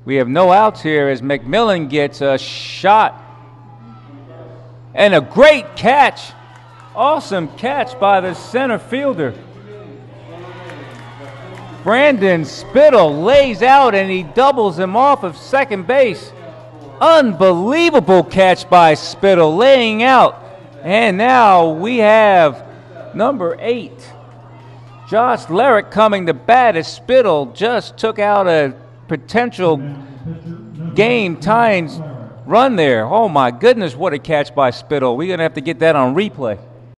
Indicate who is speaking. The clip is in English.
Speaker 1: We have no outs here as McMillan gets a shot. And a great catch. Awesome catch by the center fielder. Brandon Spittle lays out and he doubles him off of second base. Unbelievable catch by Spittle, laying out. And now we have number 8, Josh Larrick, coming to bat as Spittle just took out a potential game-tying run there. Oh, my goodness, what a catch by Spittle. We're going to have to get that on replay.